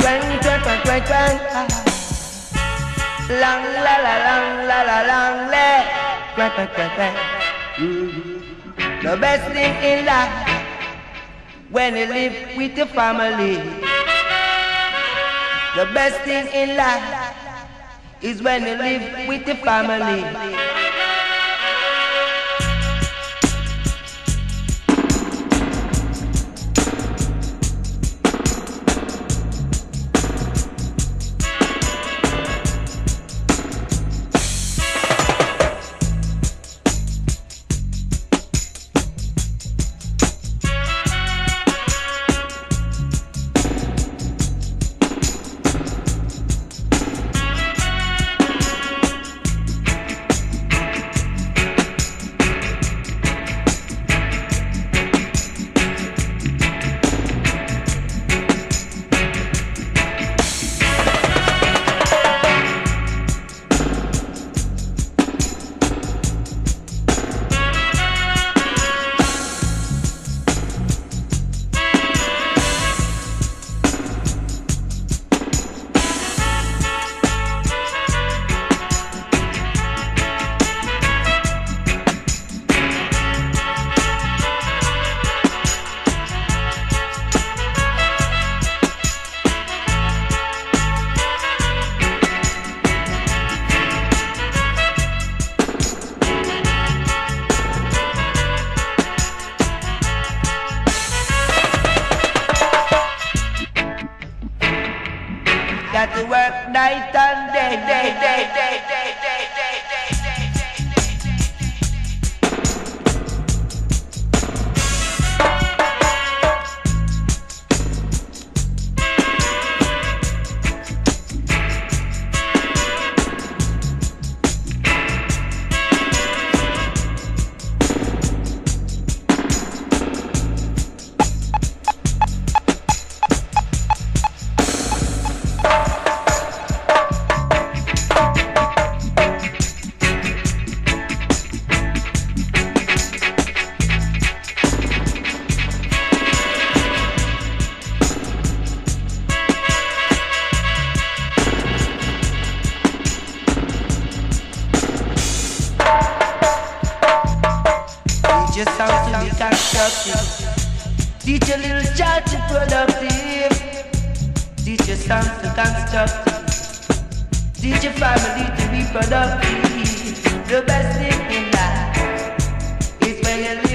twang, twang. Lang la la lang la la lang le. Twang, twang, twang, twang. The best thing in life when you live with your family. The best thing in life is when you live with your family. Got to work night and day, day, day, day, day, day, day, day, day. Teach your sound to be constructive. Teach your little child to be productive. Teach your sons to constructive. Teach your family to be productive. The best thing in life is when you live